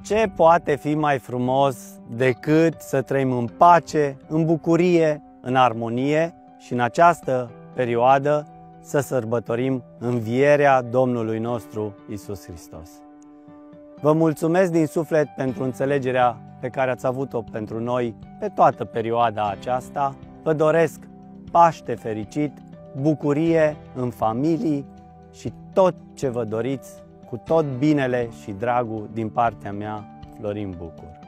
Ce poate fi mai frumos decât să trăim în pace, în bucurie, în armonie și în această perioadă să sărbătorim învierea Domnului nostru Iisus Hristos. Vă mulțumesc din suflet pentru înțelegerea pe care ați avut-o pentru noi pe toată perioada aceasta. Vă doresc Paște fericit, bucurie în familii și tot ce vă doriți, cu tot binele și dragul din partea mea, Florin Bucur.